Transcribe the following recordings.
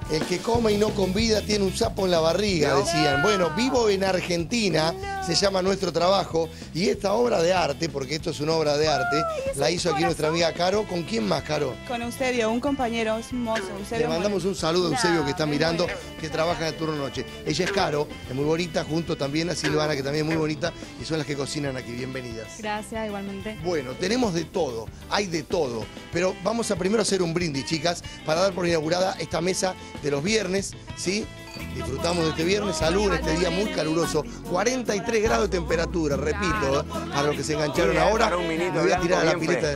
El que come y no convida tiene un sapo en la barriga, decían. Bueno, vivo en Argentina, se llama Nuestro Trabajo, y esta obra de arte, porque esto es una obra de arte, la hizo aquí nuestra amiga Caro. ¿Con quién más, Caro? Con Eusebio, un compañero, es un mozo. Le mandamos un saludo a Eusebio que está mirando, que trabaja en el turno noche. Ella es Caro, es muy bonita, junto también a Silvana, que también es muy bonita, y son las que cocinan aquí. Bienvenidas. Gracias, igualmente. Bueno, tenemos de todo, hay de todo, pero vamos a primero hacer un brindis, chicas, para dar por inaugurada esta mesa de los viernes, ¿sí? Disfrutamos de este viernes, salud en este día muy caluroso, 43 grados de temperatura, repito, para los que se engancharon ahora, me voy a tirar a la pileta.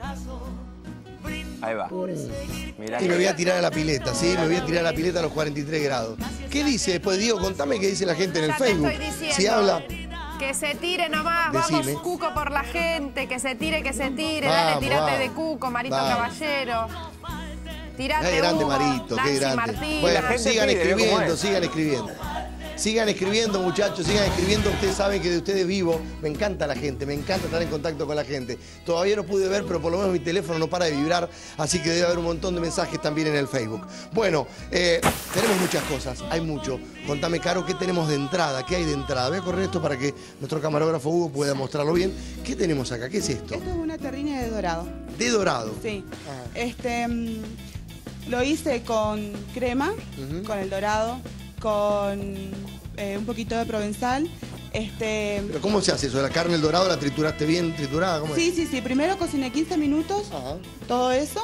Ahí va. Y me voy a tirar a la pileta, ¿sí? Me voy a tirar a la pileta a los 43 grados. ¿Qué dice después, Diego? Contame qué dice la gente en el Facebook. Si habla... Que se tire nomás, Decime. vamos Cuco por la gente, que se tire, vamos, dale, tirate vamos. de Cuco, Marito Vamos. Caballero. Tirate Qué grande, Hugo, Marito, qué Nancy grande. Martín. Bueno, La gente sigan pide, ¿cómo escribiendo, es? sigan escribiendo. Sigan escribiendo, muchachos, sigan escribiendo. Ustedes saben que de ustedes vivo. Me encanta la gente, me encanta estar en contacto con la gente. Todavía no pude ver, pero por lo menos mi teléfono no para de vibrar, así que debe haber un montón de mensajes también en el Facebook. Bueno, tenemos muchas cosas, hay mucho. Contame, Caro, ¿qué tenemos de entrada? ¿Qué hay de entrada? Voy a correr esto para que nuestro camarógrafo Hugo pueda mostrarlo bien. ¿Qué tenemos acá? ¿Qué es esto? Esto es una terrina de dorado. De dorado. Sí. Ajá. Lo hice con crema, con el dorado, con un poquito de provenzal. ¿Pero cómo se hace eso? ¿La carne, el dorado, la trituraste bien triturada? ¿Cómo es? Sí. Primero cociné 15 minutos, Ajá. todo eso.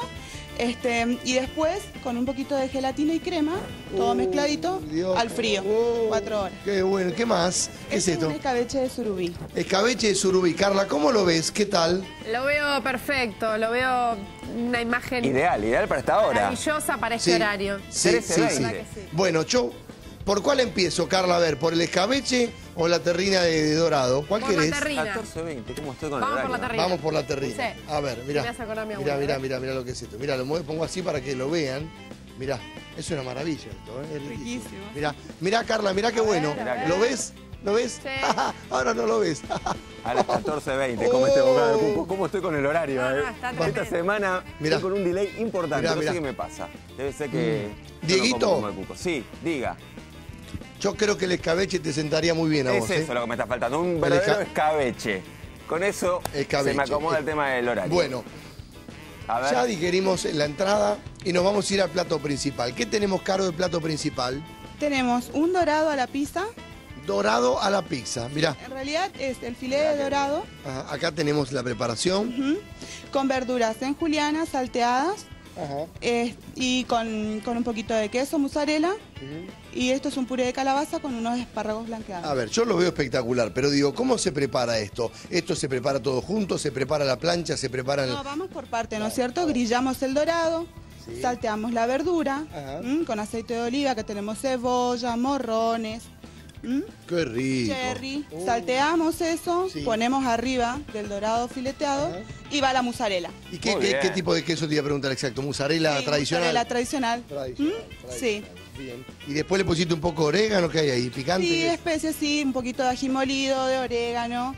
Y después, con un poquito de gelatina y crema, todo mezcladito, Dios. al frío, 4 horas. Qué bueno. ¿Qué más? ¿Qué es Este esto? un escabeche de surubí. Escabeche de surubí. Carla, ¿cómo lo ves? ¿Qué tal? Lo veo perfecto, lo veo una imagen Ideal para esta hora. maravillosa para este horario. Sí, 13:20. Sí. Bueno, ¿por cuál empiezo, Carla? A ver, ¿por el escabeche o la terrina de dorado? ¿Cuál Por la querés? terrina. 14:20, ¿cómo estoy con el Vamos por horario? la terrina. Vamos por la terrina. Sí. A ver, mirá. Me hace acordar a mi abuela, Mirá lo que es esto. Mirá, lo pongo así para que lo vean. Mirá, es una maravilla esto, ¿eh? Es Riquísimo. Mirá, Carla, mirá qué bueno. ver. ¿Lo ves? ¿Lo ves? Sí. Ahora no lo ves. A las 14:20, ¿cómo estoy con el cupo? ¿Cómo estoy con el horario? No, eh? está Esta tremendo. semana Mirá. estoy con un delay importante, Mirá, no mirá. sé qué me pasa. Debe ser que... yo no Dieguito. como el cuco. Sí, diga. Yo creo que el escabeche te sentaría muy bien a vos, Es eso ¿eh? lo que me está faltando, un verdadero esca- escabeche. Con eso Escabeche. se me acomoda el tema del horario. Bueno, A ver. ya digerimos la entrada y nos vamos a ir al plato principal. ¿Qué tenemos, Caro, de plato principal? Tenemos un dorado a la pizza. Dorado a la pizza. Mirá, En realidad es el filete de dorado acá tenemos la preparación. con verduras en juliana, salteadas. Ajá. Y con un poquito de queso, mozzarella. Y esto es un puré de calabaza con unos espárragos blanqueados. A ver, yo lo veo espectacular, pero digo, ¿cómo se prepara esto? ¿Esto se prepara todo junto? ¿Se prepara la plancha? ¿Se prepara el...? No, vamos por parte, ¿no es cierto? Grillamos el dorado, salteamos la verdura, Ajá. con aceite de oliva, que tenemos cebolla, morrones, ¡Qué rico! cherry. Salteamos eso, Sí. ponemos arriba del dorado fileteado Ajá. y va la mozzarella. ¿Y qué, Muy qué- bien. qué tipo de queso te iba a preguntar exacto? ¿Mozzarella Sí, tradicional? mozzarella tradicional. Tradicional, Sí. Bien. ¿Y después le pusiste un poco de orégano? ¿Qué hay ahí? ¿Picante? Sí, ¿Qué? especias, sí, un poquito de ají molido, de orégano,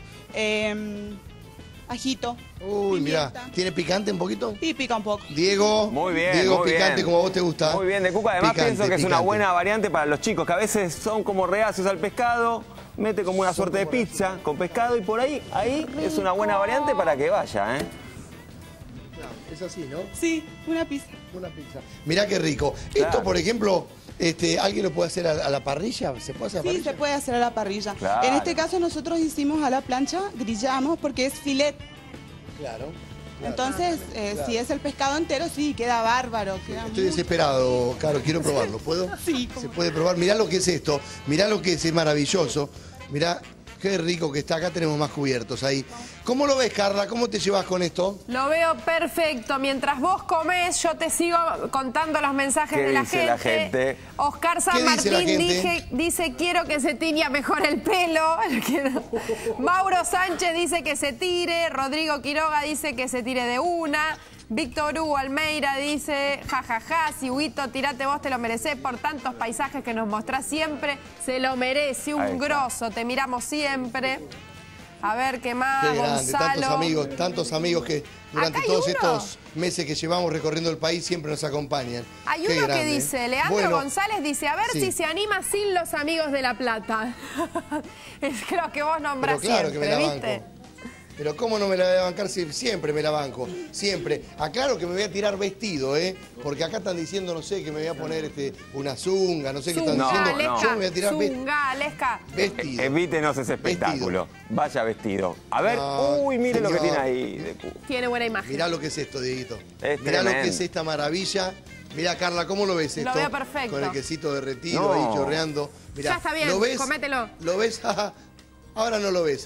ajito, Uy, mirá, pimienta. ¿tiene picante un poquito? Y pica un poco. Diego. Muy bien, Diego, muy picante bien. como a vos te gusta. Muy bien, de Cuca. Además Picante, pienso que es una picante. buena variante para los chicos, que a veces son como reacios al pescado, mete como una suerte de pizza con pescado y por ahí es una buena variante para que vaya, ¿eh? Es así, ¿no? Sí, una pizza. Una pizza. Mirá qué rico. Claro. Esto, por ejemplo, ¿alguien lo puede hacer a la parrilla? ¿Se puede hacer a la Sí, parrilla? se puede hacer a la parrilla. Claro. En este caso nosotros hicimos a la plancha, grillamos porque es filet. Claro. Entonces, si es el pescado entero, sí, queda bárbaro. Queda Estoy muy- desesperado, Caro, quiero probarlo. ¿Puedo? Sí, Se puede probar. Mirá lo que es esto. Mirá lo que es maravilloso. Mirá qué rico que está. Acá tenemos más cubiertos ahí. ¿Cómo lo ves, Carla? ¿Cómo te llevas con esto? Lo veo perfecto. Mientras vos comés, yo te sigo contando los mensajes ¿Qué de la dice gente. la gente? Oscar San ¿Qué dice la Martín gente? dice, quiero que se tiña mejor el pelo. Mauro Sánchez dice que se tire. Rodrigo Quiroga dice que se tire de una. Víctor Hugo Almeida dice, jajaja, si Huguito, tirate vos, te lo merecés por tantos paisajes que nos mostrás siempre. Se lo merece, Ahí un está. grosso, te miramos siempre. A ver, ¿qué más? Qué grande, Gonzalo. tantos amigos que durante Acá hay todos uno. estos meses que llevamos recorriendo el país siempre nos acompañan. Hay Qué uno que grande. dice, Leandro Bueno, González dice, a ver sí. si se anima sin los amigos de La Plata. Es lo que vos nombrás pero claro siempre, que me la ¿viste? banco. Pero ¿cómo no me la voy a bancar si siempre me la banco? Siempre. Aclaro que me voy a tirar vestido, ¿eh? Porque acá están diciendo, no sé, que me voy a poner una zunga, no sé qué están diciendo. Zunga, Yo me voy a tirar Zunga, Lesca. vestido. Evítenos ese espectáculo. Vaya vestido. A ver, No, uy, mire lo que señor. tiene ahí. de cu- Tiene buena imagen. Mirá lo que es esto, Dieguito. Es Mirá lo que tremendo. es esta maravilla. Mirá, Carla, ¿cómo lo ves Lo esto? veo perfecto. Con el quesito derretido No. ahí chorreando. Mirá, Ya está bien, ¿lo ves? comételo. ¿Lo ves? Ahora no lo ves.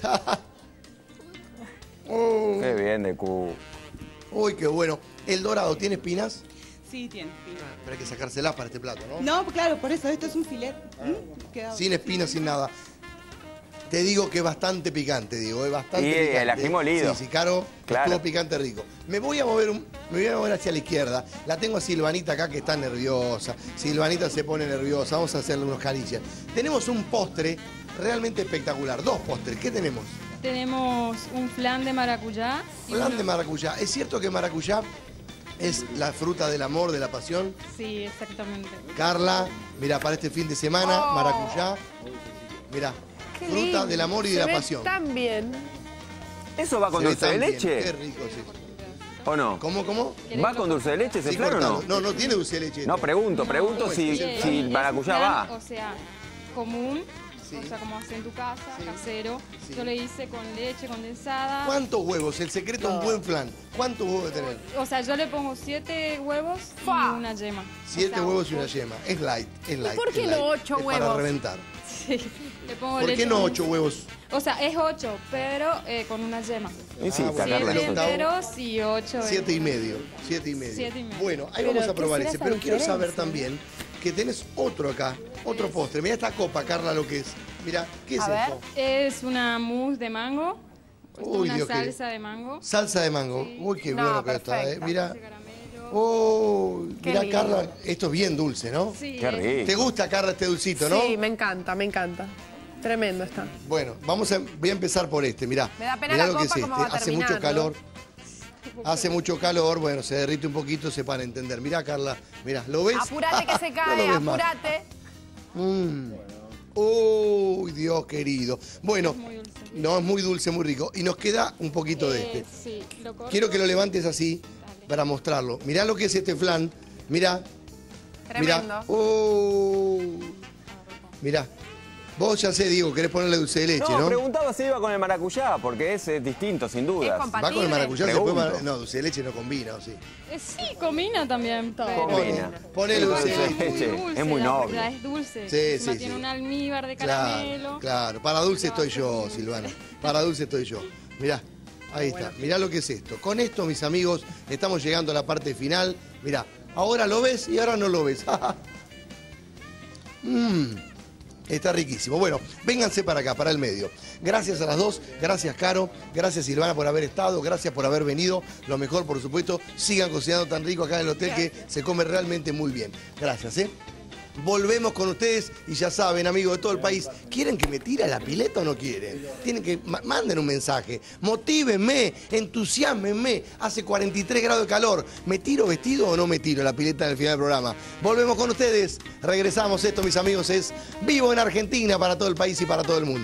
Oh. Qué bien de Q. Uy, qué bueno. ¿El dorado tiene espinas? Sí, tiene. Pero hay que sacárselas para este plato, ¿no? No, claro, por eso esto es un filet. Queda- Sin espinas, sin nada. Te digo que es bastante picante, digo, es bastante Y picante. el ají molido. Sí, sí, Caro, Claro. estuvo picante rico. Me voy a mover hacia la izquierda. La tengo a Silvanita acá que está nerviosa. Silvanita se pone nerviosa. Vamos a hacerle unos caricias. Tenemos un postre realmente espectacular. Dos postres. ¿Qué tenemos? Tenemos un flan de maracuyá. y Flan uno- de maracuyá. ¿Es cierto que maracuyá es la fruta del amor, de la pasión? Sí, exactamente. Carla, mira, para este fin de semana, Oh. maracuyá. Mira, Qué fruta lindo. del amor y de Se la ve pasión. tan bien. ¿Eso va con Se ve dulce de tan bien. leche? Qué rico, sí. ¿O no? ¿Cómo? ¿Va con dulce de leche ese Sí, flan o no? cortado. No tiene dulce de leche. No, pregunto ¿cómo si, es? Sí, si es maracuyá un flan, va. O sea, común, Sí. o sea, como haces en tu casa, Sí. casero. Sí. Yo le hice con leche condensada. ¿Cuántos huevos? El secreto de un buen flan. ¿Cuántos huevos debe tener? O sea, yo le pongo 7 huevos ¡Fua! y una yema. 7 O sea, huevos y una yema. Es light, es light. por qué es no light. 8 Es para huevos? reventar. Sí, le pongo ¿Por leche qué no con- 8 huevos? O sea, es 8, pero con una yema. Y sí, Ah, bueno, Carla, el 7 octavo. enteros y 8. 7 y medio. 7 y medio. 7 y medio. Bueno, ahí Pero, vamos a ¿qué probar será ese. esa Pero quiero saber diferencia? también que tenés otro acá, otro postre. Mira esta copa, Carla, lo que es. Mira, ¿qué es A ver. esto? Es una mousse de mango. Uy, una Dios, qué- salsa de mango. Salsa de mango. Uy, qué No, bueno que está, perfecta. Mira. De caramelo. Oh, Qué mira, lindo. Carla, esto es bien dulce, ¿no? Sí, Qué rico. ¿Te gusta, Carla, este dulcito, no? Sí, me encanta, me encanta. Tremendo está. Bueno, voy a empezar por este, mirá. Me da pena Mirá la lo que es copa, este. cómo va Hace mucho terminando. calor. Hace mucho calor, bueno, se derrite un poquito, se para entender. Mirá, Carla, mirá, ¿lo ves? Apurate que se No cae, lo ves más. apurate. Uy, Dios querido. Bueno, muy dulce. no, es muy dulce, muy rico. Y nos queda un poquito de este. Sí, lo corto. Quiero que lo levantes así para mostrarlo. Mirá lo que es este flan. Mirá, Tremendo. mirá. Mirá. Vos ya sé, Diego, querés ponerle dulce de leche, No, ¿no? preguntaba si iba con el maracuyá, porque es distinto, sin dudas. Es Va con el maracuyá, se Pregunto. puede no, dulce de leche no combina, ¿o sí? Sí, combina también. Pero... Combina. Ponele dulce de Dulce de leche. leche. Es muy la noble. verdad es dulce. Sí, Encima sí, tiene sí. un almíbar de Claro, caramelo. claro. Para dulce estoy yo, Silvana. Para dulce estoy yo. Mirá, ahí está. Mirá lo que es esto. Con esto, mis amigos, estamos llegando a la parte final. Mirá, ahora lo ves y ahora no lo ves. Está riquísimo. Bueno, vénganse para acá, para el medio. Gracias a las dos, gracias Caro, gracias Silvana por haber estado, gracias por haber venido. Lo mejor, por supuesto, sigan cocinando tan rico acá en el hotel que se come realmente muy bien. Gracias, ¿eh? Volvemos con ustedes y ya saben, amigos de todo el país, ¿quieren que me tire a la pileta o no quieren? Tienen que, manden un mensaje, motívenme, entusiasmenme, hace 43 grados de calor, ¿me tiro vestido o no me tiro a la pileta en el final del programa? Volvemos con ustedes, regresamos, esto mis amigos es Vivo en Argentina para todo el país y para todo el mundo.